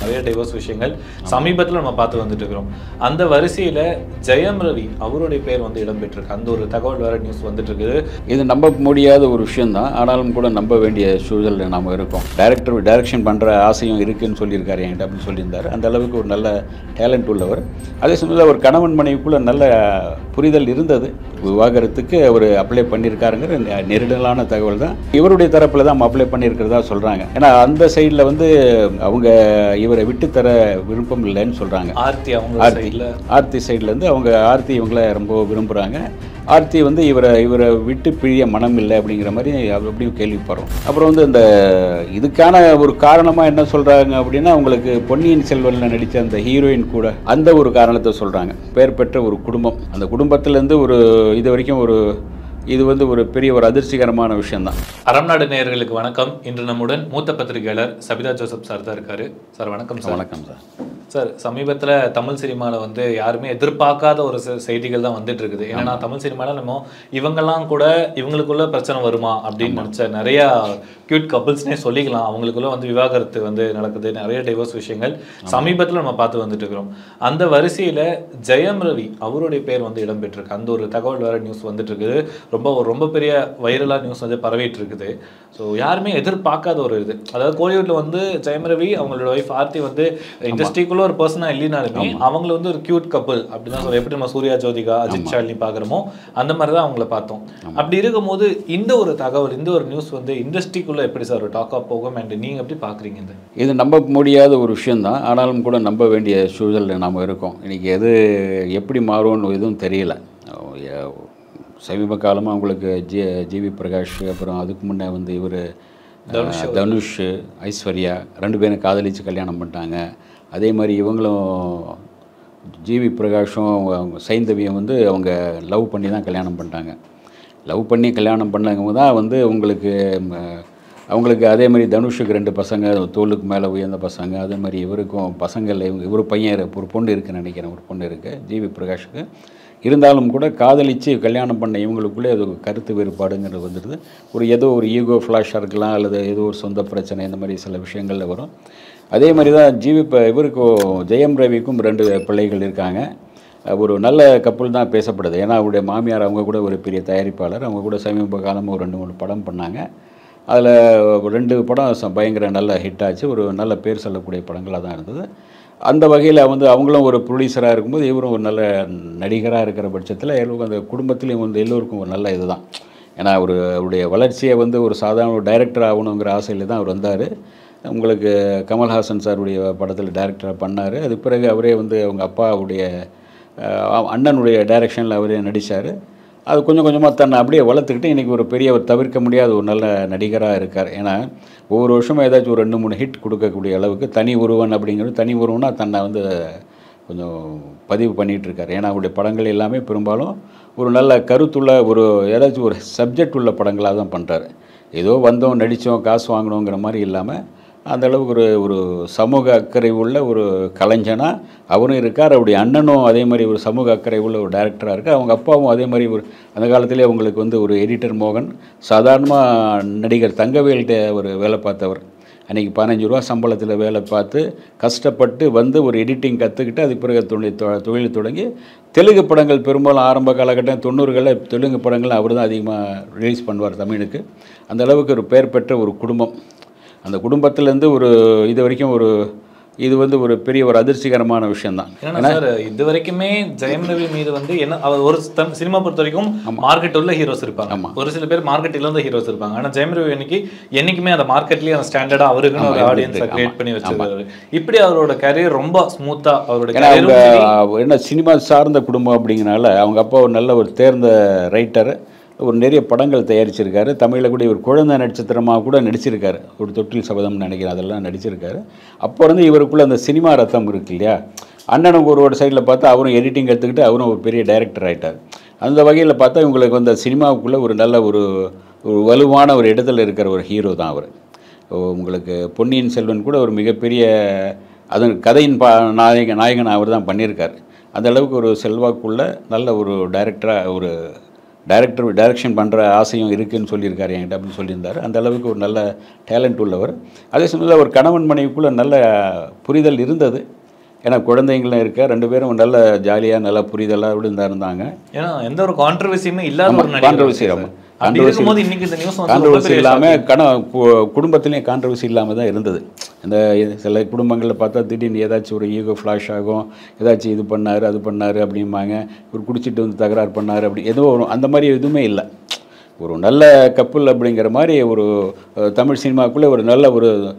நிறைய டைவர்ஸ் விஷயங்கள் சமீபத்தில் நம்ம பார்த்து வந்துட்டு இருக்கிறோம். அந்த வரிசையில் ஜெயம் ரவி அவருடைய பேர் வந்து இடம்பெற்றிருக்கு. அந்த ஒரு தகவல் வேற நியூஸ் வந்துட்டு இருக்குது. இது நம்ப முடியாத ஒரு விஷயம்தான். ஆனாலும் கூட நம்ப வேண்டிய சூழலில் நாம் இருக்கோம். டைரக்ஷன் பண்ணுற ஆசையும் இருக்குன்னு சொல்லியிருக்காரு என்கிட்ட அப்படின்னு சொல்லியிருந்தார். அந்த அளவுக்கு ஒரு நல்ல டேலண்ட் உள்ளவர். அதே சமயத்தில் ஒரு கணவன் மனைவிக்குள்ள நல்ல புரிதல் இருந்தது. விவாகரத்துக்கு அவர் அப்ளை பண்ணியிருக்காருங்கிற நெருடலான தகவல் தான். இவருடைய தரப்பில் தான் அப்ளை பண்ணியிருக்கிறதா சொல்கிறாங்க. ஏன்னா அந்த சைடில் வந்து அவங்க இவரை விட்டு தர விருப்பம் இல்லைன்னு சொல்கிறாங்க. ஆர்த்தி சைட்லேருந்து அவங்க ஆர்த்தி இவங்கள ரொம்ப விரும்புகிறாங்க. ஆர்த்தி வந்து இவரை விட்டு பிழிய மனம் இல்லை அப்படிங்கிற மாதிரி அப்படியும் கேள்விப்படுறோம். அப்புறம் வந்து இந்த இதுக்கான ஒரு காரணமாக என்ன சொல்கிறாங்க அப்படின்னா, அவங்களுக்கு பொன்னியின் செல்வனில் நடித்த அந்த ஹீரோயின் கூட அந்த ஒரு காரணத்தை சொல்கிறாங்க. பெயர் பெற்ற ஒரு குடும்பம், அந்த குடும்பத்திலேருந்து ஒரு இது வரைக்கும் இது வந்து ஒரு பெரிய ஒரு அதிர்ச்சிகரமான விஷயம்தான். அறம் நாடு நேயர்களுக்கு வணக்கம். இன்று நம்முடன் மூத்த பத்திரிகையாளர் சபிதா ஜோசப் சார் தான் இருக்காரு. சார் வணக்கம் சார். வணக்கம் சார். சார், சமீபத்தில் தமிழ் சினிமாவில் வந்து யாருமே எதிர்பார்க்காத ஒரு செய்திகள் தான் வந்துட்டு இருக்குது. ஏன்னா தமிழ் சினிமாவில் நம்ம இவங்கெல்லாம் கூட இவங்களுக்குள்ள பிரச்சனை வருமா அப்படின்னு நினச்ச நிறையா கியூட் கப்புள்ஸ்னே சொல்லிக்கலாம். அவங்களுக்குள்ள வந்து விவாகரத்து வந்து நடக்குது, நிறைய டைவர்ஸ் விஷயங்கள் சமீபத்தில் நம்ம பார்த்து வந்துட்டு இருக்கிறோம். அந்த வரிசையில் ஜெயம் ரவி அவருடைய பேர் வந்து இடம்பெற்றிருக்கு. அந்த ஒரு தகவல் வேற நியூஸ் வந்துட்டு இருக்குது. ரொம்ப பெரிய வைரலாக நியூஸ் வந்து பரவிட்டு இருக்குது. ஸோ யாருமே எதிர்பார்க்காத ஒரு இது. அதாவது கோலிவுட்டில் வந்து ஜெயம் ரவி அவங்களோட ஒய்ஃப் ஆர்த்தி வந்து இண்டஸ்ட்ரிக்குள்ள ஒரு பர்சனாக இல்லைனாலுமே அவங்கள வந்து ஒரு கியூட் கப்புள் அப்படிதான் சொல்ல. எப்படி நம்ம சூர்யா ஜோதிகா, அஜித் ஷாலினி பார்க்குறோமோ அந்த மாதிரி தான் அவங்கள பார்த்தோம். அப்படி இருக்கும்போது இந்த ஒரு தகவல், இந்த ஒரு நியூஸ் வந்து இண்டஸ்ட்ரிக்குள்ள எப்படி சார் ஒரு டாக்காக போகும் அண்ட் நீங்கள் எப்படி பார்க்குறீங்க? இது நம்ப முடியாத ஒரு விஷயந்தான். ஆனாலும் கூட நம்ப வேண்டிய சூழலில் நாம் இருக்கோம். இன்றைக்கி எது எப்படி மாறும்னு எதுவும் தெரியல. சமீப காலமாக அவங்களுக்கு ஜிவி பிரகாஷ், அப்புறம் அதுக்கு முன்னே வந்து இவர் தனுஷ், ஐஸ்வர்யா 2 பேரும் காதலித்து கல்யாணம் பண்ணிட்டாங்க. அதே மாதிரி இவங்களும் ஜிவி பிரகாஷும் சைந்தவியும் வந்து அவங்க லவ் பண்ணி தான் கல்யாணம் பண்ணிட்டாங்க. லவ் பண்ணி கல்யாணம் பண்ணவங்க தான் வந்து அவங்களுக்கு அதே மாதிரி தனுஷுக்கு 2 பசங்க, தோளுக்கு மேலே உயர்ந்த பசங்க. அதே மாதிரி இவருக்கும் பசங்கள், இவர் பையன் ஒரு பொண்ணு இருக்குதுன்னு நினைக்கிறேன், ஒரு பொண்ணு இருக்குது ஜிவி பிரகாஷுக்கு. இருந்தாலும் கூட காதலித்து கல்யாணம் பண்ண இவங்களுக்குள்ளே அது கருத்து வேறுபாடுங்கிறது வந்துடுது. ஏதோ ஒரு ஈகோ ஃப்ளாஷாக இருக்கலாம், அல்லது ஏதோ ஒரு சொந்த பிரச்சனை, இந்த மாதிரி சில விஷயங்களில் வரும். அதே மாதிரி தான் இவருக்கும் ஜெயம் ரவிக்கும் 2 பிள்ளைகள் இருக்காங்க. ஒரு நல்ல கப்புள் தான் பேசப்படுது. ஏன்னா அவருடைய மாமியார் அவங்க கூட ஒரு பெரிய தயாரிப்பாளர். அவங்க கூட சமீப காலமாக ஒரு 2-3 படம் பண்ணாங்க. அதில் 2 படம் பயங்கர நல்ல ஹிட் ஆச்சு. ஒரு நல்ல பேர் சொல்லக்கூடிய படங்களாக தான் இருந்தது. அந்த வகையில் வந்து அவங்களும் ஒரு ப்ரொடியூசராக இருக்கும்போது இவரும் ஒரு நல்ல நடிகராக இருக்கிற பட்சத்தில் அந்த குடும்பத்துலேயும் வந்து எல்லோருக்கும் ஒரு நல்ல இது தான். ஏன்னா அவருடைய வளர்ச்சியை வந்து ஒரு சாதாரண ஒரு டைரக்டர் ஆகணுங்கிற ஆசையில் தான் அவர் வந்தார். உங்களுக்கு கமல்ஹாசன் சாருடைய படத்தில் டைரக்டராக பண்ணார். அது பிறகு அவரே வந்து அவங்க அப்பாவுடைய அண்ணனுடைய டைரக்ஷனில் அவரே நடித்தார். அது கொஞ்சம் கொஞ்சமாக தன்னை அப்படியே வளர்த்துக்கிட்டு இன்றைக்கி ஒரு பெரிய ஒரு தவிர்க்க முடியாத ஒரு நல்ல நடிகராக இருக்கார். ஏன்னா ஒவ்வொரு வருஷமும் ஏதாச்சும் ஒரு 2-3 ஹிட் கொடுக்கக்கூடிய அளவுக்கு தனி ஒருவன் அப்படிங்கிறது, தனி ஒருவனா தன்னை வந்து கொஞ்சம் பதிவு பண்ணிகிட்ருக்கார். ஏன்னா அவருடைய படங்கள் எல்லாமே பெரும்பாலும் ஒரு நல்ல கருத்துள்ள ஏதாச்சும் ஒரு சப்ஜெக்ட் உள்ள படங்களாக தான் பண்ணுறாரு. ஏதோ வந்தோம் நடித்தோம் காசு வாங்கினோங்கிற மாதிரி இல்லாமல் அந்தளவுக்கு ஒரு சமூக அக்கறை உள்ள ஒரு கலைஞனாக அவரும் இருக்கார். அவருடைய அண்ணனும் அதே மாதிரி ஒரு சமூக அக்கறை உள்ள ஒரு டைரக்டராக இருக்கார். அவங்க அப்பாவும் அதே மாதிரி அந்த காலத்திலே அவங்களுக்கு வந்து ஒரு எடிட்டர் மோகன், சாதாரணமாக நடிகர் தங்கவேல்கிட்ட ஒரு வேலை பார்த்தவர். அன்றைக்கி 15 ரூபா சம்பளத்தில் வேலை பார்த்து கஷ்டப்பட்டு வந்து ஒரு எடிட்டிங் கற்றுக்கிட்டு அதுக்கு பிறகு தொழில் தொடங்கி தெலுங்கு படங்கள் பெரும்பாலும் ஆரம்ப காலகட்டம் 90களில் தெலுங்கு படங்கள் அவர் தான் அதிகமாக ரிலீஸ் பண்ணுவார் தமிழுக்கு. அந்த அளவுக்கு ஒரு பெயர் பெற்ற ஒரு குடும்பம். அந்த குடும்பத்திலேருந்து இது வரைக்கும் இது வந்து ஒரு பெரிய ஒரு அதிர்ச்சிகரமான விஷயம்தான். ஏன்னா சார், இது வரைக்குமே ஜெயம் ரவி மீது வந்து என்ன அவர் ஒரு சினிமா பொறுத்த வரைக்கும் மார்க்கெட் உள்ள ஹீரோஸ் இருப்பாங்க. ஒரு சில பேர் மார்க்கெட் இல்லாத ஹீரோஸ் இருப்பாங்க. ஆனால் ஜெயம் ரவி என்னைக்குமே அந்த மார்க்கெட்லேயே அந்த ஸ்டாண்டர்டாக அவருக்குன்னு ஒரு ஆடியன்ஸை கிரியேட் பண்ணி வச்சிருக்காரு. இப்படி அவரோட கரியர் ரொம்ப ஸ்மூத்தாக அவரோட என்ன சினிமா சார்ந்த குடும்பம் அப்படிங்கிறனால அவங்க அப்பா ஒரு நல்ல ஒரு தேர்ந்த ரைட்டர், ஒரு நிறைய படங்கள் தயாரிச்சிருக்காரு. தமிழில் கூட ஒரு குழந்தை நட்சத்திரமாக கூட நடிச்சிருக்காரு. ஒரு தொட்டில் சபதம்னு நினைக்கிறேன், அதெல்லாம் நடிச்சிருக்காரு. அப்போ வந்து இவருக்குள்ளே அந்த சினிமா ரத்தம் இருக்கு இல்லையா. அண்ணனுக்கு ஒரு சைடில் பார்த்தா அவரும் எடிட்டிங் கற்றுக்கிட்டு அவரும் ஒரு பெரிய டைரக்டர் ஆகிட்டார். அந்த வகையில் பார்த்தா இவங்களுக்கு வந்து சினிமாவுக்குள்ளே ஒரு நல்ல ஒரு வலுவான ஒரு இடத்துல இருக்கிற ஒரு ஹீரோ தான் அவர். உங்களுக்கு பொன்னியின் செல்வன் கூட ஒரு மிகப்பெரிய அதன் கதையின் நாயகன் அவர் தான் பண்ணியிருக்கார். அந்த அளவுக்கு ஒரு செல்வாக்குள்ள நல்ல ஒரு டைரக்டராக டைரக்ஷன் பண்ணுற ஆசையும் இருக்குதுன்னு சொல்லியிருக்காரு என்கிட்ட அப்படின்னு சொல்லியிருந்தார். அந்த அளவுக்கு ஒரு நல்ல டேலண்ட் உள்ளவர். அதே சமயத்தில் ஒரு கணவன் மனைவிக்குள்ளே நல்ல புரிதல் இருந்தது. ஏன்னா குழந்தைங்களும் இருக்க 2 பேரும் நல்ல ஜாலியாக நல்லா புரிதலாக இருந்தாங்க. ஏன்னா எந்த ஒரு கான்ட்ரவர்சியுமே இல்லாத ஒரு கான்ட்ரவர்சி கான்ட்ரவர்சி இல்லாமல் குடும்பத்துலேயும் கான்ட்ரவர்சி இல்லாமல் தான் இருந்தது. இந்த சில குடும்பங்களில் பார்த்தா திடீர்னு ஏதாச்சும் ஒரு ஈகோ ஃப்ளாஷ் ஆகும், ஏதாச்சும் இது பண்ணார் அது பண்ணார் அப்படிம்பாங்க, ஒரு குடிச்சிட்டு வந்து தகராறு பண்ணார் அப்படி ஏதோ அந்த மாதிரி எதுவுமே இல்லை. ஒரு நல்ல கப்புள் அப்படிங்கிற மாதிரி ஒரு தமிழ் சினிமாவுக்குள்ளே ஒரு நல்ல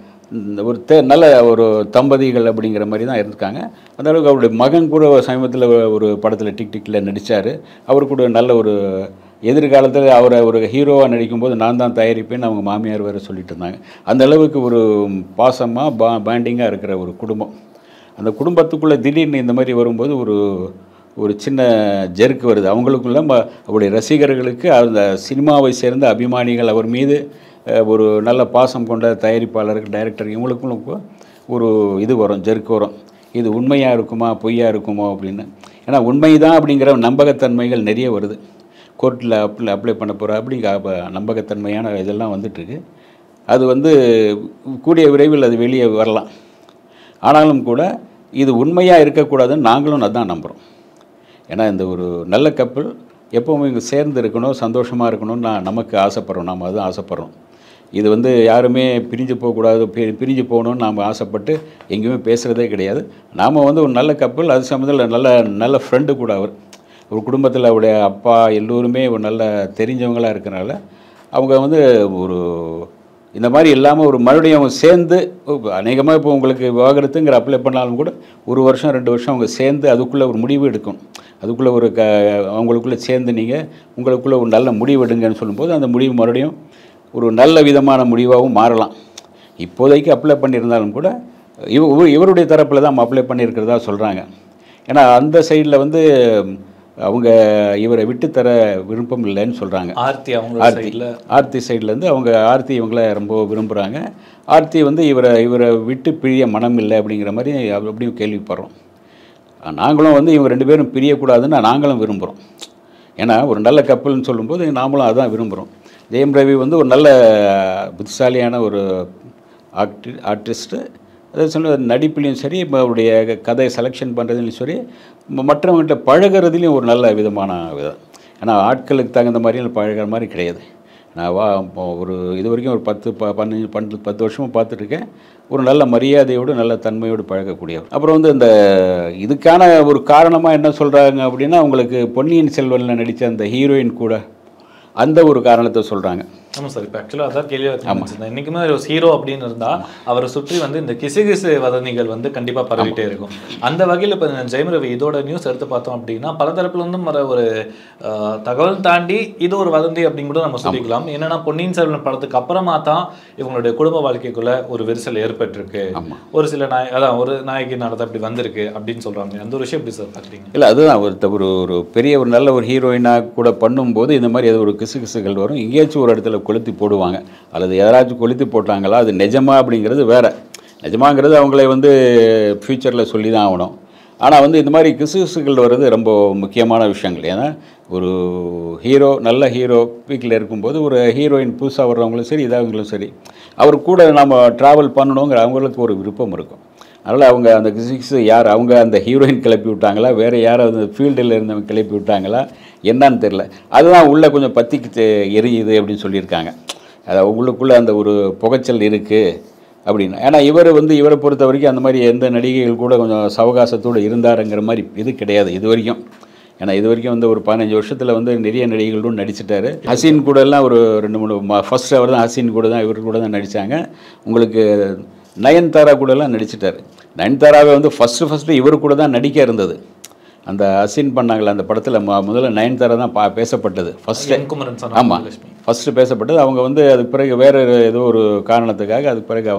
நல்ல ஒரு தம்பதிகள் அப்படிங்கிற மாதிரி தான் இருந்திருக்காங்க. அந்த அளவுக்கு அவருடைய மகன் கூட சமீபத்தில் ஒரு படத்தில் டிக்டிக்கில் நடித்தார். அவர் கூட நல்ல ஒரு எதிர்காலத்தில் அவரை ஒரு ஹீரோவாக நடிக்கும்போது நான் தான் தயாரிப்பேன்னு அவங்க மாமியார் வேறு சொல்லிட்டு இருந்தாங்க. அந்த அளவுக்கு ஒரு பாசமாக பாண்டிங்காக இருக்கிற ஒரு குடும்பம். அந்த குடும்பத்துக்குள்ளே திடீர்னு இந்த மாதிரி வரும்போது ஒரு சின்ன ஜெர்க்கு வருது அவங்களுக்குள்ள. அவருடைய ரசிகர்களுக்கு அந்த சினிமாவை சேர்ந்த அபிமானிகள் அவர் மீது ஒரு நல்ல பாசம் கொண்ட தயாரிப்பாளர்கள், டைரக்டர் இவங்களுக்கும் ஒரு இது வரும், ஜெர்க்கு வரும். இது உண்மையாக இருக்குமா பொய்யா இருக்குமோ அப்படின்னு. ஏன்னா உண்மை தான் அப்படிங்கிற நம்பகத்தன்மைகள் நிறைய வருது. கோர்ட்டில் அப்ளை பண்ண போகிற அப்படிங்கிற நம்பகத்தன்மையான இதெல்லாம் வந்துட்டுருக்கு. அது கூடிய விரைவில் அது வெளியே வரலாம். ஆனாலும் கூட இது உண்மையாக இருக்கக்கூடாதுன்னு நாங்களும் அதான் நம்புகிறோம். ஏன்னா இந்த ஒரு நல்ல கப்பல் எப்போவும் இங்கே சேர்ந்து இருக்கணும், சந்தோஷமாக இருக்கணும்னு நமக்கு ஆசைப்படுறோம். நாம் அதுதான் ஆசைப்படுறோம். இது யாருமே பிரிஞ்சு போகக்கூடாது, பிரிஞ்சு போகணுன்னு நாம் ஆசைப்பட்டு எங்கேயுமே பேசுகிறதே கிடையாது. நாம் ஒரு நல்ல கப்பல். அது சமயத்தில் நல்ல ஃப்ரெண்டு கூட ஒரு குடும்பத்தில் அவருடைய அப்பா எல்லோருமே ஒரு நல்ல தெரிஞ்சவங்களாக இருக்கிறனால அவங்க ஒரு இந்த மாதிரி இல்லாமல் ஒரு மறுபடியும் அவங்க சேர்ந்து அநேகமாக இப்போ உங்களுக்கு விவாகரத்துங்கிற அப்ளை பண்ணாலும் கூட 1 வருஷம் 2 வருஷம் அவங்க சேர்ந்து அதுக்குள்ளே ஒரு முடிவு எடுக்கணும். அதுக்குள்ளே அவங்களுக்குள்ளே சேர்ந்து நீங்கள் உங்களுக்குள்ளே ஒரு நல்ல முடிவு எடுங்கன்னு சொல்லும்போது அந்த முடிவு மறுபடியும் ஒரு நல்ல விதமான முடிவாகவும் மாறலாம். இப்போதைக்கு அப்ளை பண்ணியிருந்தாலும் கூட இவருடைய தரப்பில் தான் அப்ளை பண்ணியிருக்கிறதா சொல்கிறாங்க. ஏன்னா அந்த சைடில் அவங்க இவரை விட்டு தர விருப்பம் இல்லைன்னு சொல்கிறாங்க. ஆர்த்தி சைட்லேருந்து ஆர்த்தி இவங்கள ரொம்ப விரும்புகிறாங்க. ஆர்த்தி இவரை விட்டு பிரிய மனம் இல்லை அப்படிங்கிற மாதிரி அப்படியும் கேள்விப்படுறோம். நாங்களும் இவங்க 2 பேரும் பிரியக்கூடாதுன்னு நாங்களும் விரும்புகிறோம். ஏன்னா ஒரு நல்ல கப்பல்னு சொல்லும்போது நாமளும் அதான் விரும்புகிறோம். ஜெயம் ரவி ஒரு நல்ல புத்திசாலியான ஒரு ஆர்டிஸ்ட்டு. அதே சொல்ல நடிப்புலையும் சரி, அவருடைய கதை செலெக்ஷன் பண்ணுறதுலையும் சரி, மற்றவங்கள்ட்ட பழகிறதுலையும் ஒரு நல்ல விதமான விதம். ஏன்னா ஆட்களுக்கு தகுந்த மாதிரி பழகிற மாதிரி கிடையாது. நான் ஒரு இது வரைக்கும் ஒரு 10 வருஷமாக பார்த்துட்ருக்கேன். ஒரு நல்ல மரியாதையோடு நல்ல தன்மையோடு பழகக்கூடியவர். அப்புறம் இந்த இதுக்கான ஒரு காரணமாக என்ன சொல்கிறாங்க அப்படின்னா, உங்களுக்கு பொன்னியின் செல்வனில் நடித்த அந்த ஹீரோயின் கூட அந்த ஒரு காரணத்தை சொல்கிறாங்க. ஆமாம் சார். இப்போ ஆக்சுவலாக அதான் கேள்வி வச்சுருந்தேன். இன்றைக்குமே ஒரு ஹீரோ அப்படின்னு இருந்தால் அவரை சுற்றி இந்த கிசு வதந்திகள் கண்டிப்பாக பரவிட்டே இருக்கும். அந்த வகையில் இப்போ ஜெயம் ரவி இதோட நியூஸ் எடுத்து பார்த்தோம் அப்படின்னா பல தரப்புல வர ஒரு தகவல் தாண்டி இது ஒரு வதந்தி அப்படின்னு கூட நம்ம சொல்லிக்கலாம். என்னன்னா பொன்னியின் செல்வன் படத்துக்கு அப்புறமா தான் இவங்களுடைய குடும்ப வாழ்க்கைக்குள்ள ஒரு விரிசல் ஏற்பட்டிருக்கு. ஒரு சில ஒரு நாயகி நடத்த அப்படி வந்திருக்கு அப்படின்னு சொல்கிறாங்க. அந்த ஒரு விஷயம் எப்படி சார் பார்க்குறீங்க? இல்லை, அதுதான் ஒரு பெரிய ஒரு நல்ல ஒரு ஹீரோயினாக கூட பண்ணும்போது இந்த மாதிரி அது ஒரு கிசுகள் வரும். எங்கேயாச்சும் ஒரு இடத்துல கொளுத்தி போடுவாங்க, அல்லது யாராச்சும் கொளுத்தி போட்டாங்களா, அது நிஜமா அப்படிங்கிறது வேறு. நிஜமாங்கிறது அவங்களே ஃப்யூச்சரில் சொல்லி தான் ஆகணும். ஆனால் இந்த மாதிரி கிசுகள் வர்றது ரொம்ப முக்கியமான விஷயங்கள். ஏன்னா ஒரு நல்ல ஹீரோ வீக்கில் இருக்கும்போது ஒரு ஹீரோயின் புதுசாக வர்றவங்களும் சரி, இதாகவங்களும் சரி, அவர் கூட நம்ம ட்ராவல் பண்ணணுங்கிற அவங்களுக்கு ஒரு விருப்பம் இருக்கும். அதனால் அவங்க அந்த கிசு யார், அவங்க அந்த ஹீரோயின் கிளப்பி விட்டாங்களா, வேறு யாராவது ஃபீல்டில் இருந்தவங்க கிளப்பி விட்டாங்களா என்னான்னு தெரில. அதுதான் உள்ளே கொஞ்சம் பற்றிக்கு எரியுது அப்படின்னு சொல்லியிருக்காங்க. அது உள்ளுக்குள்ளே அந்த ஒரு புகைச்சல் இருக்குது அப்படின்னு. ஏன்னா இவரை பொறுத்த வரைக்கும் அந்த மாதிரி எந்த நடிகைகள் கூட கொஞ்சம் சவகாசத்தோடு இருந்தாருங்கிற மாதிரி இது கிடையாது இது வரைக்கும். ஏன்னா இது வரைக்கும் ஒரு 15 வருஷத்தில் நிறைய நடிகைகளும் நடிச்சிட்டாரு. ஹசீன் கூட எல்லாம் ஒரு 2-3 ஃபர்ஸ்ட் அவர் தான் ஹசீன் கூட தான் இவர் கூட தான் நடித்தாங்க. உங்களுக்கு நயன்தாரா கூடலாம் நடிச்சிட்டார். நயன்தாராவை ஃபஸ்ட்டு இவர் கூட தான் நடிக்க இருந்தது. அந்த ஹசீன் பண்ணாங்களே அந்த படத்தில் முதல்ல நயன்தாரா தான் பேசப்பட்டது ஃபஸ்ட்டு. ஆமாம், ஃபஸ்ட்டு பேசப்பட்டது. அவங்க அதுக்கு பிறகு வேறு ஏதோ ஒரு காரணத்துக்காக அதுக்கு பிறகு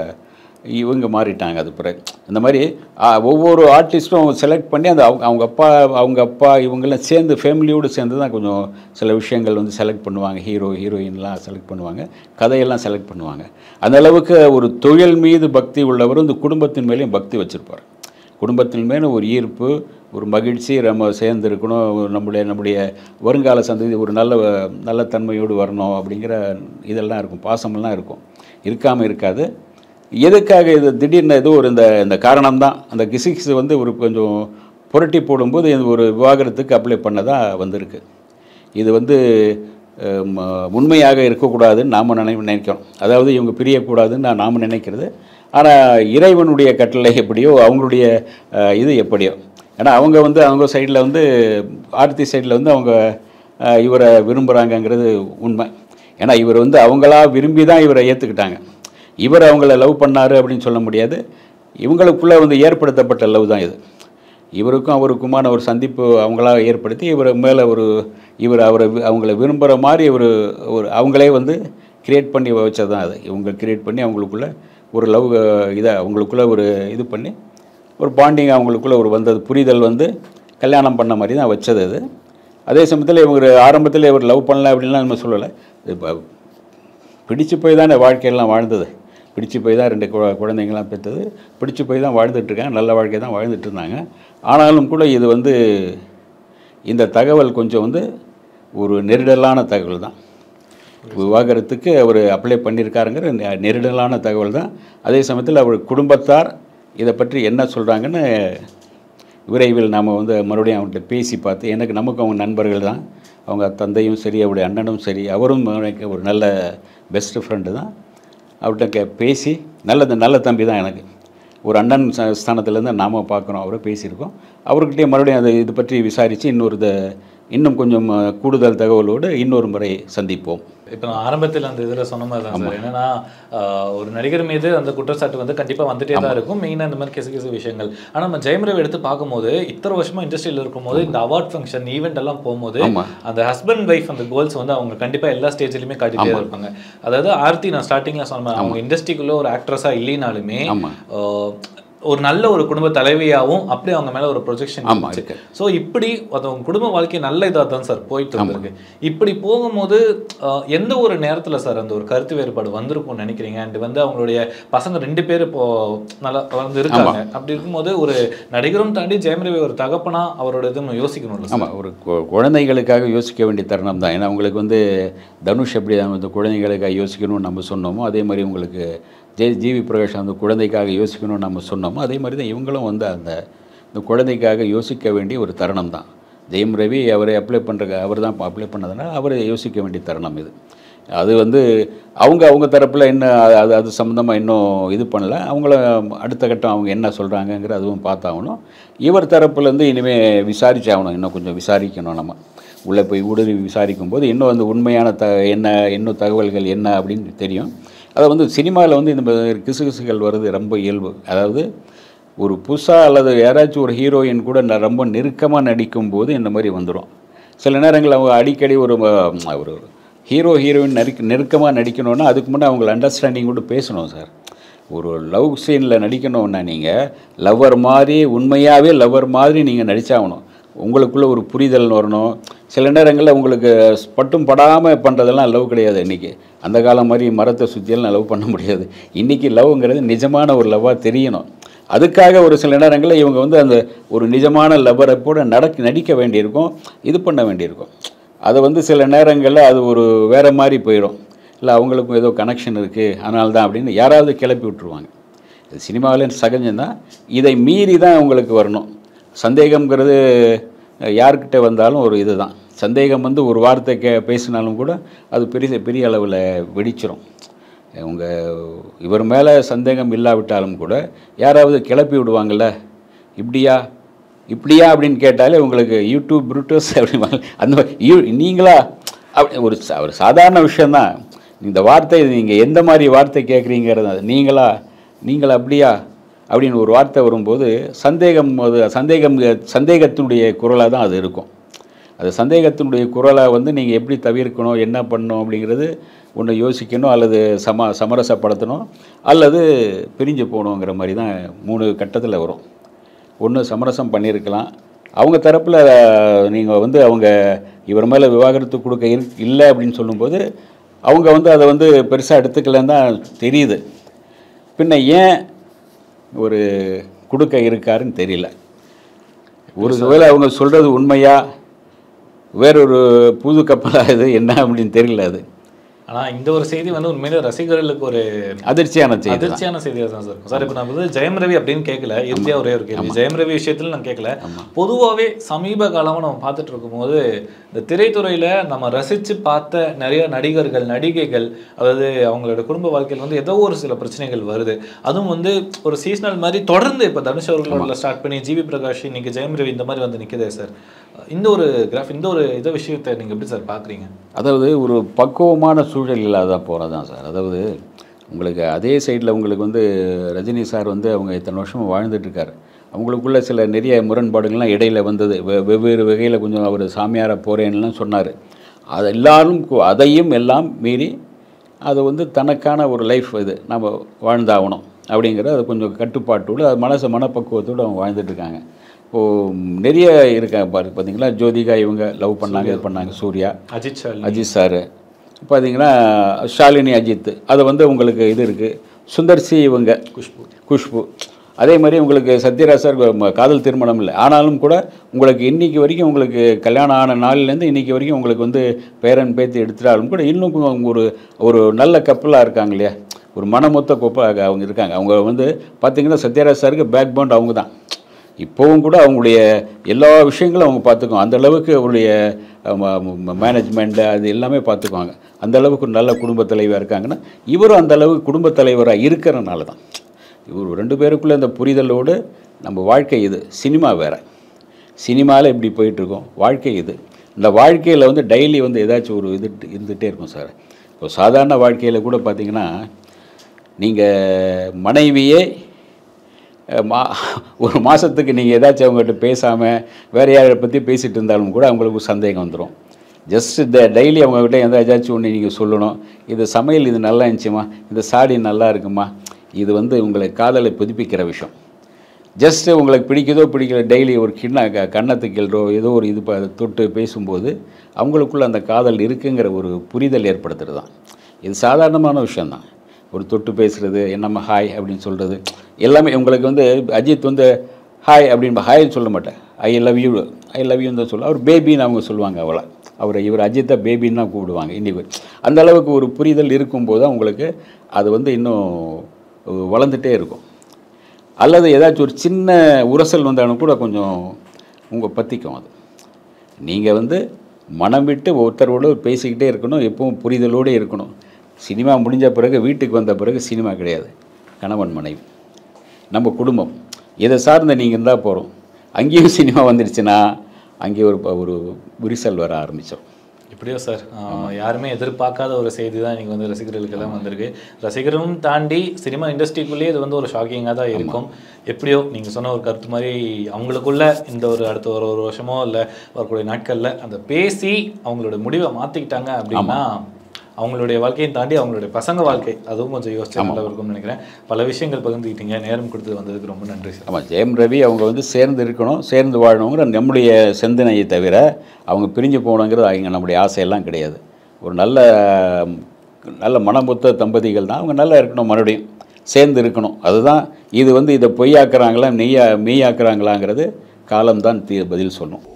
இவங்க மாறிட்டாங்க. அது பிறகு இந்த மாதிரி ஒவ்வொரு ஆர்டிஸ்ட்டும் செலக்ட் பண்ணி அவங்க அப்பா இவங்கெல்லாம் சேர்ந்து ஃபேமிலியோடு சேர்ந்து தான் கொஞ்சம் சில விஷயங்கள் செலக்ட் பண்ணுவாங்க. ஹீரோயின்லாம் செலக்ட் பண்ணுவாங்க, கதையெல்லாம் செலக்ட் பண்ணுவாங்க. அந்த அளவுக்கு ஒரு தொழில் மீது பக்தி உள்ளவர் இந்த குடும்பத்தின் மேலேயும் பக்தி வச்சுருப்பார். குடும்பத்தின் மேலே ஒரு ஈர்ப்பு, ஒரு மகிழ்ச்சி, நம்ம சேர்ந்து இருக்கணும், நம்முடைய வருங்கால சந்ததி ஒரு நல்ல தன்மையோடு வரணும் அப்படிங்கிற இதெல்லாம் இருக்கும், பாசமெல்லாம் இருக்கும், இருக்காமல் இருக்காது. எதுக்காக இது திடீர்னு ஏதோ ஒரு இந்த காரணம் தான் அந்த கிசுகிசு வந்து ஒரு கொஞ்சம் புரட்டி போடும்போது இது ஒரு விவாகரத்துக்கு அப்ளை பண்ணதாக வந்திருக்கு. இது வந்து உண்மையாக இருக்கக்கூடாதுன்னு நாம் நினைக்கிறோம். அதாவது இவங்க பிரியக்கூடாதுன்னு நாம் நினைக்கிறது. ஆனால் இறைவனுடைய கட்டளை எப்படியோ அவங்களுடைய இது எப்படியோ. ஏன்னா அவங்க சைடில் வந்து ஆர்த்தி சைடில் வந்து அவங்க இவரை விரும்புகிறாங்கங்கிறது உண்மை. ஏன்னா இவர் வந்து அவங்களா விரும்பி தான் இவரை ஏற்றுக்கிட்டாங்க. இவர் அவங்கள லவ் பண்ணார் அப்படின்னு சொல்ல முடியாது. இவங்களுக்குள்ளே வந்து ஏற்படுத்தப்பட்ட லவ் தான் இது. இவருக்கும் அவருக்குமான ஒரு சந்திப்பு அவங்களாக ஏற்படுத்தி இவர் மேலே அவங்கள விரும்புகிற மாதிரி ஒரு அவங்களே வந்து கிரியேட் பண்ணி வச்சது தான் அது. இவங்க கிரியேட் பண்ணி அவங்களுக்குள்ள ஒரு லவ் இதை அவங்களுக்குள்ள ஒரு இது பண்ணி ஒரு பாண்டிங் அவங்களுக்குள்ள ஒரு வந்தது, புரிதல் வந்து கல்யாணம் பண்ண மாதிரி தான் வச்சது அது. அதே சமயத்தில் இவங்க ஆரம்பத்தில் இவர் லவ் பண்ணல அப்படின்லாம் நம்ம சொல்லலை. இப்போ பிடிச்சு போய் தான் வாழ்க்கையெல்லாம் வாழ்ந்தது. பிடிச்சு போய் தான் 2 குழந்தைங்கள்லாம் பெற்றது. பிடிச்சு போய் தான் வாழ்ந்துட்டுருக்காங்க, நல்ல வாழ்க்கை தான் வாழ்ந்துட்டு இருந்தாங்க. ஆனாலும் கூட இது வந்து இந்த தகவல் கொஞ்சம் வந்து ஒரு நெருடலான தகவல் தான். விவாகரத்துக்கு அவர் அப்ளை பண்ணியிருக்காருங்கிற நெருடலான தகவல் தான். அதே சமயத்தில் அவர் குடும்பத்தார் இதை பற்றி என்ன சொல்கிறாங்கன்னு விரைவில் நாம் வந்து மறுபடியும் அவங்கள்ட்ட பேசி பார்த்து நமக்கு அவங்க நண்பர்கள் தான். அவங்க தந்தையும் சரி, அவருடைய அண்ணனும் சரி, அவரும் எனக்கு ஒரு நல்ல பெஸ்ட் ஃப்ரெண்டு தான். அவர்கிட்ட பேசி நல்ல தம்பி தான் எனக்கு. ஒரு அண்ணன் ஸ்தானத்துலேருந்து நாம் பார்க்குறோம், அவரை பேசியிருக்கோம். அவர்கிட்டயே மறுபடியும் இது பற்றி விசாரித்து இன்னும் கொஞ்சம் கூடுதல் தகவலோடு இன்னொரு முறை சந்திப்போம். இப்போ நான் ஆரம்பத்தில் அந்த இதில் சொன்ன மாதிரி தான் சார். என்னன்னா ஒரு நடிகர் மீது அந்த குற்றச்சாட்டு வந்து கண்டிப்பாக வந்துட்டே தான் இருக்கும், மெயினாக இந்த மாதிரி கிசு விஷயங்கள். ஆனால் நம்ம ஜெயம் ரவி எடுத்து பார்க்கும்போது இத்தனை வருஷமாக இண்டஸ்ட்ரியில் இருக்கும்போது இந்த அவார்ட் ஃபங்க்ஷன் ஈவெண்ட் எல்லாம் போகும்போது அந்த ஹஸ்பண்ட் ஒய்ஃப் அந்த கோல்ஸ் வந்து அவங்க கண்டிப்பாக எல்லா ஸ்டேஜ்லையுமே காட்டிகிட்டே இருப்பாங்க. அதாவது ஆர்த்தி நான் ஸ்டார்டிங்கில் சொன்னேன், அவங்க இண்டஸ்ட்ரிக்குள்ளே ஒரு ஆக்ட்ரஸாக இல்லைனாலுமே ஒரு நல்ல ஒரு குடும்ப தலைவியாகவும் அப்படியே அவங்க மேலே ஒரு ப்ரொஜெக்ஷன் இருக்கு. ஸோ இப்படி அவங்க குடும்ப வாழ்க்கை நல்ல இதாக தான் சார் போயிட்டு இருந்திருக்கு. இப்படி போகும்போது எந்த ஒரு நேரத்தில் சார் அந்த ஒரு கருத்து வேறுபாடு வந்திருக்கும்னு நினைக்கிறீங்க? அண்ட் வந்து அவங்களுடைய பசங்க 2 பேர் இப்போ நல்லா வந்து இருக்காங்க. அப்படி இருக்கும்போது ஒரு நடிகரும் தாண்டி ஜெயம் ரவி ஒரு தகப்பனா அவரோட இது நம்ம யோசிக்கணும்ல. ஆமாம், ஒரு குழந்தைகளுக்காக யோசிக்க வேண்டிய தருணம் தான். ஏன்னா அவங்களுக்கு வந்து தனுஷ் எப்படி அந்த குழந்தைகளுக்காக யோசிக்கணும்னு நம்ம சொன்னோமோ, அதே மாதிரி உங்களுக்கு ஜிவி பிரகாஷ் அந்த குழந்தைக்காக யோசிக்கணும்னு நம்ம சொன்னோமோ, அதே மாதிரி தான் இவங்களும் வந்து இந்த குழந்தைக்காக யோசிக்க வேண்டிய ஒரு தருணம் தான். ஜெயம் ரவி அவரை அவர் தான் அப்ளை பண்ணதுனால அவரை யோசிக்க வேண்டிய தருணம் இது. அது வந்து அவங்க தரப்பில் என்ன அது சம்மந்தமாக இன்னும் இது பண்ணல. அவங்கள அடுத்த கட்டம் அவங்க என்ன சொல்கிறாங்கங்கிற அதுவும் பார்த்தாகணும். இவர் தரப்புலேருந்து இனிமேல் விசாரிச்சாகணும், இன்னும் கொஞ்சம் விசாரிக்கணும். நம்ம உள்ளே போய் ஊடுருவி விசாரிக்கும் போது இன்னும் அந்த உண்மையான இன்னும் தகவல்கள் என்ன அப்படின்னு தெரியும். அதை வந்து சினிமாவில் வந்து இந்த கிசுகிசுகள் வருது ரொம்ப இயல்பு. அதாவது ஒரு புதுசாக அல்லது யாராச்சும் ஒரு ஹீரோயின் கூட ரொம்ப நெருக்கமாக நடிக்கும்போது இந்த மாதிரி வந்துடும். சில நேரங்களில் அவங்க அடிக்கடி ஒரு ஹீரோயின் நெருக்கமாக நடிக்கணுன்னா அதுக்கு முன்னே அவங்கள அண்டர்ஸ்டாண்டிங் கூட பேசணும் சார். ஒரு லவ் சீனில் நடிக்கணுன்னா நீங்கள் லவ்வர் மாதிரி உண்மையாகவே லவ்வர் மாதிரி நீங்கள் நடிச்சாகணும். உங்களுக்குள்ளே ஒரு புரிதல் வரணும். சில நேரங்களில் உங்களுக்கு பட்டும் படாமல் பண்ணுறதெல்லாம் லவ் கிடையாது. இன்றைக்கி அந்த காலம் மாதிரி மரத்தை சுற்றியெல்லாம் லவ் பண்ண முடியாது. இன்றைக்கி லவ்ங்கிறது நிஜமான ஒரு லவ்வாக தெரியணும். அதுக்காக ஒரு சில நேரங்களில் இவங்க வந்து அந்த ஒரு நிஜமான லவ்வரை கூட நடிக்க வேண்டியிருக்கும், இது பண்ண வேண்டியிருக்கும். அதை வந்து சில நேரங்களில் அது ஒரு வேறு மாதிரி போயிடும். இல்லை அவங்களுக்கும் ஏதோ கனெக்ஷன் இருக்குது அதனால தான் அப்படின்னு யாராவது கிளப்பி விட்டுருவாங்க. இது சினிமாவில் சகஜம்தான். இதை மீறி தான் உங்களுக்கு வரணும். சந்தேகம்ங்கிறது யார்கிட்ட வந்தாலும் ஒரு இது தான். சந்தேகம் வந்து ஒரு வார்த்தை பேசினாலும் கூட அது பெரிய அளவில் வெடிச்சிடும். இவர் மேலே சந்தேகம் இல்லாவிட்டாலும் கூட யாராவது கிளப்பி விடுவாங்கள்ல, இப்படியா அப்படின்னு கேட்டாலே உங்களுக்கு யூடியூப் ப்ரூட்டஸ் அப்படிவாங்க. அந்த நீங்களா அப்படி ஒரு சாதாரண விஷயந்தான். இந்த வார்த்தை நீங்கள் எந்த மாதிரி வார்த்தை கேட்குறீங்கிறது, நீங்களா அப்படியா அப்படின்னு ஒரு வார்த்தை வரும்போது சந்தேகத்தினுடைய குரலாக தான் அது இருக்கும். அது சந்தேகத்தினுடைய குரலை வந்து நீங்கள் எப்படி தவிர்க்கணும், என்ன பண்ணணும் அப்படிங்கிறது ஒன்று யோசிக்கணும், அல்லது சமரசப்படுத்தணும், அல்லது பிரிஞ்சு போகணுங்கிற மாதிரி தான் 3 கட்டத்தில் வரும். ஒன்று சமரசம் பண்ணியிருக்கலாம். அவங்க தரப்பில் நீங்கள் வந்து அவங்க இவர் மேலே விவாகரத்து கொடுக்க இல்லை அப்படின்னு சொல்லும்போது அவங்க வந்து அதை வந்து பெருசாக எடுத்துக்கலன்னு தான் தெரியுது. பின்ன ஏன் ஒரு கொடுக்க இருக்காருன்னு தெரியல. ஒருவேளை அவங்க சொல்கிறது உண்மையா வேறொரு புது கப்பலாக இது என்ன அப்படின்னு தெரியல. அது ஆனால் இந்த ஒரு செய்தி வந்து உண்மையிலே ரசிகர்களுக்கு ஒரு அதிர்ச்சியான செய்தியாக தான் சார். சார் இப்போ நான் வந்து ஜெயம் ரவி அப்படின்னு கேட்கல, இறுதியாக ஒரே ஒரு கேள்வி. ஜெயம் ரவி விஷயத்தில் நான் கேட்கல, பொதுவாகவே சமீப காலமாக நம்ம பார்த்துட்டு இருக்கும்போது இந்த திரைத்துறையில் நம்ம ரசித்து பார்த்த நிறைய நடிகர்கள் நடிகைகள், அதாவது அவங்களோட குடும்ப வாழ்க்கையில் வந்து ஏதோ ஒரு சில பிரச்சனைகள் வருது. அதுவும் வந்து ஒரு சீசனல் மாதிரி தொடர்ந்து இப்போ தனுஷ் அவர்களோட ஸ்டார்ட் பண்ணி ஜிவி பிரகாஷ், இன்னைக்கு ஜெயம் ரவி, இந்த மாதிரி வந்து நிற்குதே சார். இந்த ஒரு இந்த ஒரு இதை விஷயத்தை நீங்கள் எப்படி சார் பார்க்குறீங்க? அதாவது ஒரு பக்குவமான சூழல் இல்லாத போகிறது தான் சார். அதாவது உங்களுக்கு அதே சைடில் உங்களுக்கு வந்து ரஜினி சார் வந்து அவங்க இத்தனை வருஷமாக வாழ்ந்துட்டுருக்காரு. அவங்களுக்குள்ள சில நிறைய முரண்பாடுகள்லாம் இடையில் வந்தது. வெவ்வேறு வகையில் கொஞ்சம் அவர் சாமியாரை போகிறேன்லாம் சொன்னார். அது எல்லாரும் அதையும் எல்லாம் மீறி அது வந்து தனக்கான ஒரு லைஃப் இது நம்ம வாழ்ந்தாகணும் அப்படிங்கிற அது கொஞ்சம் கட்டுப்பாட்டோடு அது மனப்பக்குவத்தோடு அவங்க வாழ்ந்துட்டுருக்காங்க. இப்போது நிறைய இருக்காங்க பார்த்தீங்களா, ஜோதிகா இவங்க லவ் பண்ணாங்க, இது பண்ணாங்க, சூர்யா, அஜித் சார், பார்த்தீங்கன்னா ஷாலினி அஜித், அது வந்து உங்களுக்கு இது இருக்குது. சுந்தர்சி இவங்க குஷ்பு, அதே மாதிரி உங்களுக்கு சத்யராஜ் சார் காதல் திருமணம் இல்லை, ஆனாலும் கூட உங்களுக்கு இன்றைக்கி வரைக்கும் உங்களுக்கு கல்யாணம் ஆன நாள்லேருந்து இன்றைக்கி வரைக்கும் உங்களுக்கு வந்து பேரன் பேத்தி எடுத்துட்டாலும் கூட இன்னும் ஒரு நல்ல கப்பலாக இருக்காங்க இல்லையா, ஒரு மனமொத்த கொப்பாக அவங்க இருக்காங்க. அவங்க வந்து பார்த்திங்கன்னா சத்யராஜ் சாருக்கு பேக் போண்ட் அவங்க தான். இப்போவும் கூட அவங்களுடைய எல்லா விஷயங்களும் அவங்க பார்த்துக்குவோம். அந்தளவுக்கு அவருடைய மேனேஜ்மெண்ட்டு அது எல்லாமே பார்த்துக்குவாங்க. அந்தளவுக்கு நல்ல குடும்பத் தலைவராக இருக்காங்கன்னா இவரும் அந்தளவுக்கு குடும்பத் தலைவராக இருக்கிறனால தான். இவர் ரெண்டு பேருக்குள்ளே இந்த புரிதலோடு நம்ம வாழ்க்கை இது, சினிமா வேறு, சினிமாவில் இப்படி போயிட்டுருக்கோம், வாழ்க்கை இது. இந்த வாழ்க்கையில் வந்து டெய்லி வந்து ஏதாச்சும் ஒரு இது இருந்துகிட்டே இருக்கும் சார். இப்போ சாதாரண வாழ்க்கையில் கூட பார்த்திங்கன்னா நீங்கள் மனைவியே ஒரு மாதத்துக்கு நீங்கள் ஏதாச்சும் அவங்ககிட்ட பேசாமல் வேறு யாரை பற்றி பேசிகிட்டு இருந்தாலும் கூட அவங்களுக்கு சந்தேகம் வந்துடும். ஜஸ்ட் இந்த டெய்லி அவங்கக்கிட்ட ஏதாச்சும் ஒன்று நீங்கள் சொல்லணும், இது சமையல் இது நல்லா இருந்துச்சுமா, இந்த சாடி நல்லா இருக்குமா, இது வந்து உங்களை காதலை புதுப்பிக்கிற விஷயம். ஜஸ்ட்டு உங்களுக்கு பிடிக்குதோ பிடிக்கல, டெய்லி ஒரு கன்னத்துக்கு கீழோ ஏதோ ஒரு இது தொட்டு பேசும்போது அவங்களுக்குள்ள அந்த காதல் இருக்குங்கிற ஒரு புரிதல் ஏற்படுத்துறது தான். இது சாதாரணமான விஷயந்தான். ஒரு தொட்டு பேசுகிறது, என்னம்மா ஹாய் அப்படின்னு சொல்கிறது எல்லாமே. உங்களுக்கு வந்து அஜித் வந்து ஹாய் அப்படின்னு ஹாய்ன்னு சொல்ல மாட்டேன், ஐ லவ் யூன்னு தான் சொல்லுவாள். அவர் பேபின்னு அவங்க சொல்லுவாங்க. இவர் அஜித்தை பேபின்னு தான் கூப்பிடுவாங்க இன்றைக்கி. அந்த அளவுக்கு ஒரு புரிதல் இருக்கும்போது தான் உங்களுக்கு அது வந்து இன்னும் வளர்ந்துட்டே இருக்கும். அல்லது ஏதாச்சும் ஒரு சின்ன உரசல் வந்தாலும் கூட கொஞ்சம் உங்கள் பற்றிக்கும். அது நீங்கள் வந்து மனம் விட்டு ஒருத்தரோடு பேசிக்கிட்டே இருக்கணும், எப்பவும் புரிதலோடு இருக்கணும். சினிமா முடிஞ்ச பிறகு வீட்டுக்கு வந்த பிறகு சினிமா கிடையாது, கணவன் மனைவி நம்ம குடும்பம் இதை சார்ந்த நீங்கள் இருந்தால் போகிறோம். அங்கேயும் சினிமா வந்துடுச்சுன்னா அங்கேயும் ஒரு விரிசல் வர ஆரம்பித்தோம். இப்படியோ சார், யாருமே எதிர்பார்க்காத ஒரு செய்தி தான் இன்றைக்கி வந்து ரசிகர்களுக்கெல்லாம் வந்திருக்கு. ரசிகரும் தாண்டி சினிமா இண்டஸ்ட்ரிக்குள்ளேயே இது வந்து ஒரு ஷாக்கிங்காக தான் இருக்கும். எப்படியோ நீங்கள் சொன்ன ஒரு கருத்து மாதிரி அவங்களுக்குள்ள இந்த ஒரு அடுத்த ஒரு வருஷமோ இல்லை வரக்கூடிய நாட்களில் அந்த பேசி அவங்களோட முடிவை மாற்றிக்கிட்டாங்க அப்படின்னா அவங்களுடைய வாழ்க்கையை தாண்டி அவங்களுடைய பசங்க வாழ்க்கை அதுவும் கொஞ்சம் யோசிச்சு நல்லா இருக்கும்னு நினைக்கிறேன். பல விஷயங்கள் பகிர்ந்துக்கிட்டீங்க, நேரம் கொடுத்து வந்ததுக்கு ரொம்ப நன்றி சார். ஆமாம், ஜெயம் ரவி அவங்க வந்து சேர்ந்து இருக்கணும், சேர்ந்து வாழணுங்கிற நம்முடைய சிந்தனையை தவிர அவங்க பிரிஞ்சு போகணுங்கிறது அவங்க நம்முடைய ஆசையெல்லாம் கிடையாது. ஒரு நல்ல மனமொத்த தம்பதிகள் தான், அவங்க நல்லா இருக்கணும், மறுபடியும் சேர்ந்து இருக்கணும். அதுதான் இது வந்து இதை பொய்யாக்குறாங்களா மெய்யாக்குறாங்களாங்கிறது காலம்தான் பதில் சொல்லும்.